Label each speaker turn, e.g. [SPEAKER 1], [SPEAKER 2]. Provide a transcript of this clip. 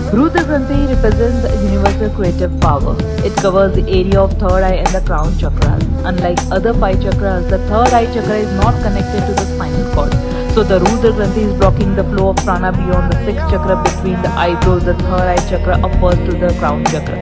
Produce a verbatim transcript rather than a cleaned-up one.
[SPEAKER 1] Rudra Granthi represents the universal creative power. It covers the area of third eye and the crown chakras. Unlike other five chakras, the third eye chakra is not connected to the spinal cord. So the Rudra Granthi is blocking the flow of prana beyond the sixth chakra between the eyebrows. The third eye chakra uppers to the crown chakra.